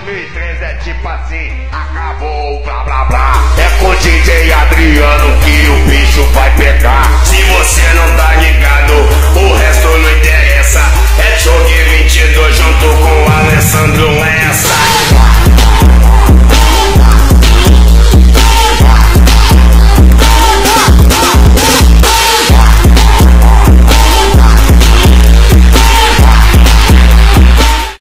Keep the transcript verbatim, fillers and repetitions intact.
mil e treze é tipo assim, acabou, blá blá blá. É com o D J Adriano.